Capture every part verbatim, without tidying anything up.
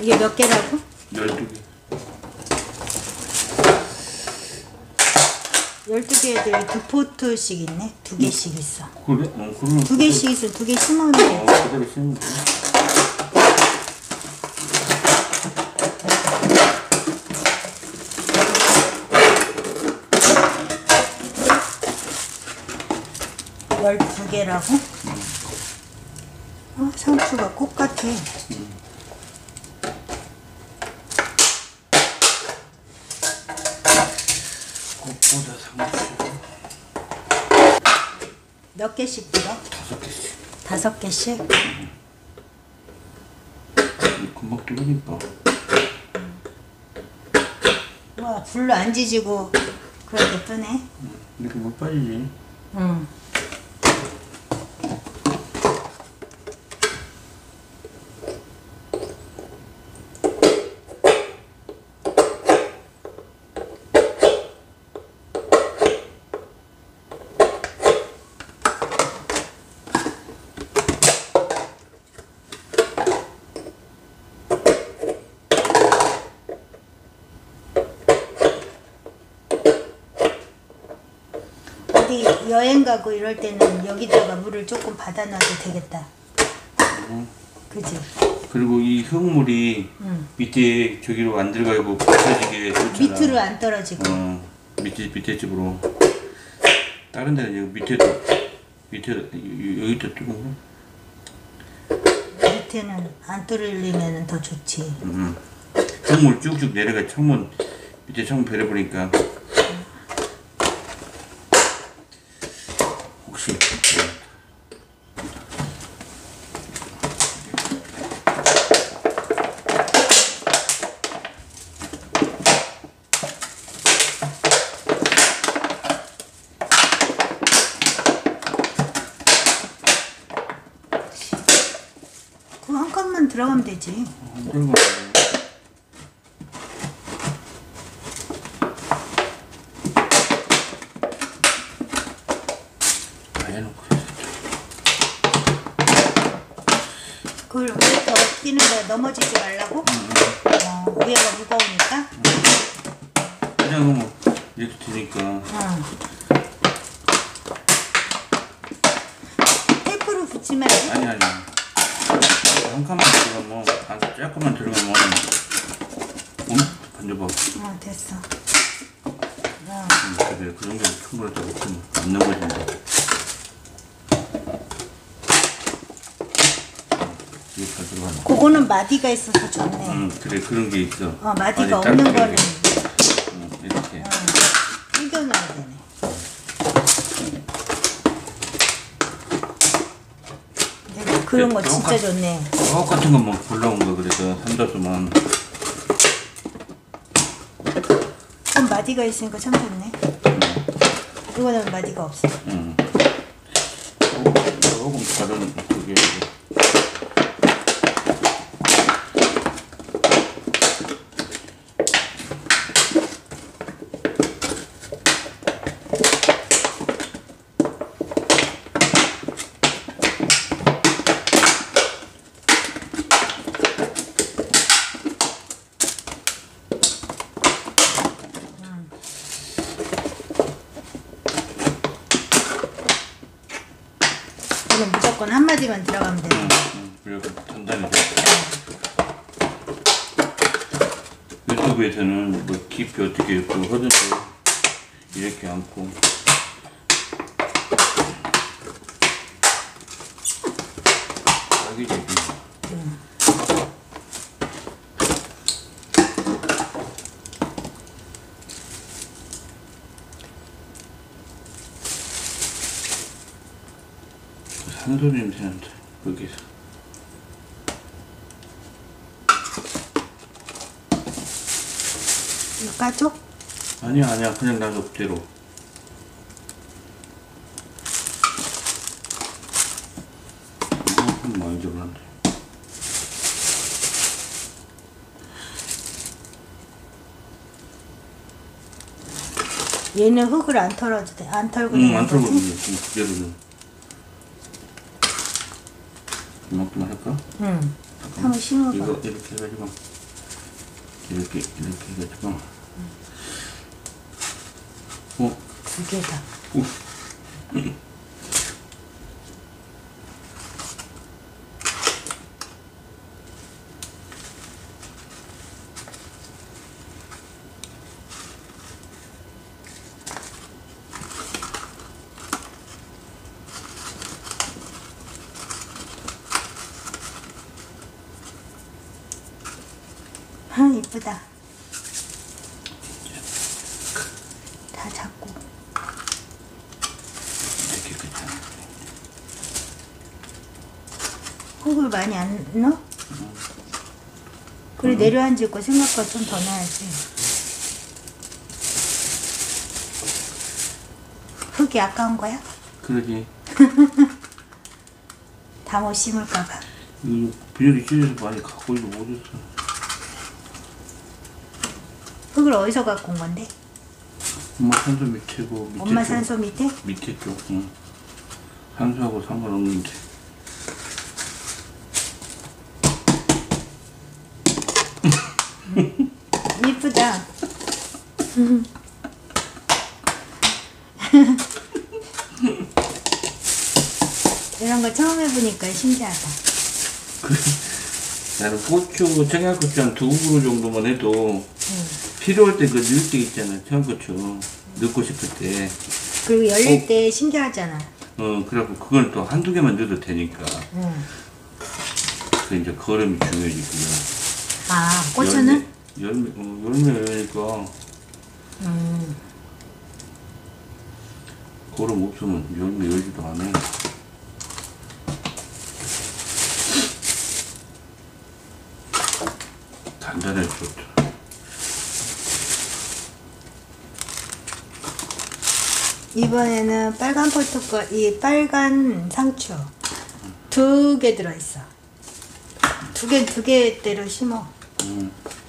이게 몇 개라고? 열두 개. 열두 개에 두 포트씩 있네. 두 개씩 있어. 그래? 어, 그러면 두 개씩 있어. 두 개 심으면 돼. 어, 그대로 심으면 돼. 열두 개라고? 어, 상추가 꽃 같아. 음. 꽃보다 상추. 몇 개씩 들어? 다섯 개씩. 다섯 개씩? 음. 금방 뜨니까. 와, 불로 안 지지고 그렇게 뜨네. 음, 이렇게 못 빠지지. 응. 어디 여행 가고 이럴 때는 여기다가 물을 조금 받아 놔도 되겠다. 음. 그지? 그리고 이 흙물이 응. 밑에 저기로 안 들어가고 부서지게 좋잖아. 밑으로 안 떨어지고. 어, 밑에 밑에 쪽으로. 다른 데는 여기 밑에도 밑에 여기도 뜨고. 밑에는 안 떨어지면 더 좋지. 음. 흙물 쭉쭉 내려가 창문 밑에 창문 베려보니까 혹시 그거 한 칸만 들어가면 되지. 그리고 그걸 왜 더 끼는 거야? 넘어지지 말라고? 음, 어, 위에가 무거우니까? 그냥 뭐 이렇게 되니까. 어. 테이프로 붙이면 돼? 아니 아니 한 칸만 들어가면 한 조금만 들어가면 음? 반져봐. 어, 됐어. 어. 음, 그래 그 정도 큰 거를 더 붙이면 안 넘어진다. 이게 잘 들어가네. 그거는 마디가 있어서 좋네. 음 그래 그런 게 있어. 어, 마디가 아니, 없는 짧게 거는 음, 이렇게. 어, 당겨놔야 되네. 근데 그런 거 진짜 똑같- 좋네. 똑같은 것만 골라온 거 그래서 삼다수만. 그럼 마디가 있으니까 참 좋네. 이거는 마디가 없어. 음. 조금, 조금 다른 그게. 이건 무조건 한 마디만 들어가면 되네. 응, 응, 그래서 단단히 돼. 유튜브에서는 뭐 깊이 어떻게 그 하던데 이렇게 않고. 딱이지. 응. 산소 냄새 난다 거기서. 이거 까줘? 아니야 아니야 그냥 놔둬 그대로. 음, 많이 들어간다. 얘는 흙을 안 털어도 돼. 안 털고 응, 되는 안 털고 거지? 있는 그대로는. 이만큼만 할까? 응. 한번 심어봐. 이거 이렇게 해가지고 이렇게 이렇게 해가지고 어? 두 개다. 오. 아, 이쁘다. 다 잡고. 이렇게 끝이야. 흙을 많이 안 넣어? 그래, 내려앉을 거 생각보다 좀 더 넣어야지. 흙이 아까운 거야? 그러지. 다 못 심을까봐. 이 비닐이 찢어서 많이 갖고 있어 못했어. 흙을 어디서 갖고 온 건데? 엄마 산소 밑에고 밑에 엄마 쪽, 산소 밑에? 밑에 쪽. 응. 산소하고 상관없는데. 이쁘다. 이런 거 처음 해보니까 신기하다. 그래. 나는 고추, 청양고추 한 두 그루 정도만 해도 응. 필요할 때 그 넣을 때 있잖아. 청양고추 넣고 싶을 때. 그리고 열릴 어. 때 신기하잖아. 어, 그래갖고 그걸 또 한두 개만 넣어도 되니까. 응. 그 이제 걸음이 중요해지고요. 아, 고추는? 열매, 열매, 어, 열매 열리니까 음. 걸음 없으면 열매 열지도 않아. 단단해서 좋죠. 이번에는 빨간 포토콜, 이 빨간 상추 두 개 들어있어. 두 개, 두 개대로 심어. 음.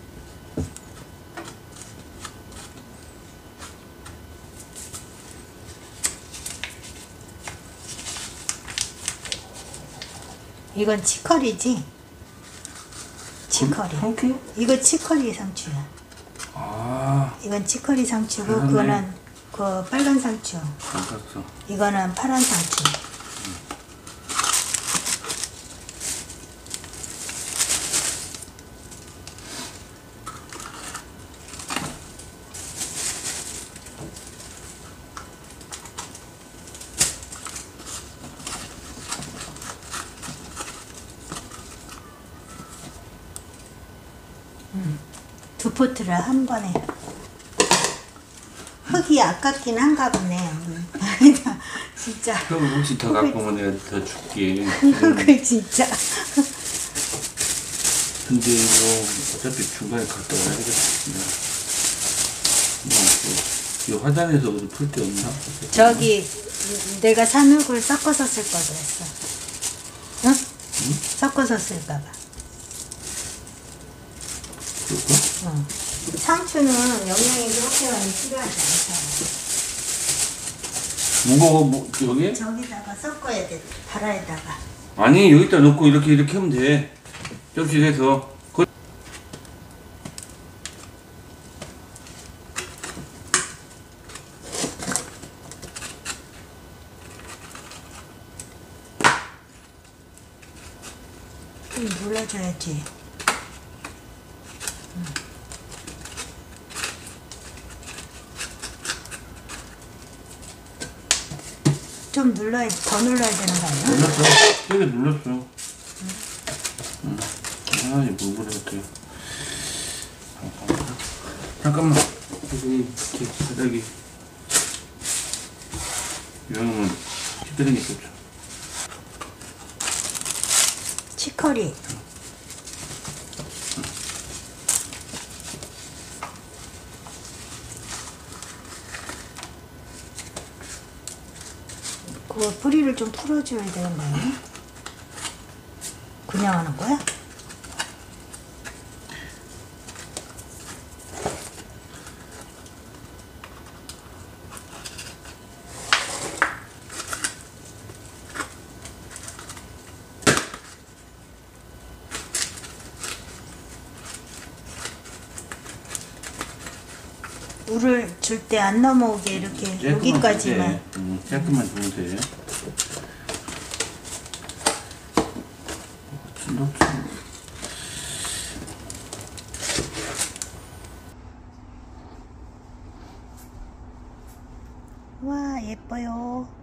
이건 치커리지? 치커리. 상추? 이거 치커리 상추야. 아, 이건 치커리 상추고, 잘하네. 그거는 그 빨간 상추. 알았어. 이거는 파란 상추. 음, 두 포트를 한 번에. 흙이 아깝긴 한가 보네. 진짜. 그럼 혹시 더 갖고 오면 내가 더 줄게. 흙을 진짜. 근데 이거 어차피 중간에 갔다 와야 되겠다. 뭐, 이 화단에서 어디 풀 데 없나? 저기 내가 산 흙을 섞어서 쓸 걸 그랬어. 응? 응? 섞어서 쓸까봐. 그럴까? 응. 상추는 영양이 그렇게 많이 필요하지 않잖아. 무거워, 뭐, 여기? 저기다가 섞어야 돼. 바라에다가. 아니, 여기다 넣고 이렇게, 이렇게 하면 돼. 접시 해서. 그... 좀 눌러줘야지. 응. 좀 눌러야, 더 눌러야 되는 거 아니야? 눌렀어. 세게 눌렀어. 응. 응. 아, 이거 뭐 그래, 잠깐만. 잠깐만. 여기, 이렇게, 바닥이. 이러면, 찌끄러기 좋죠. 치커리. 그 뿌리를 좀 풀어줘야 되는 거 아니야? 그냥 하는 거야? 물을 줄 때 안 넘어오게 이렇게 여기까지만. 음, 깨끗만 주면 돼. 와, 예뻐요.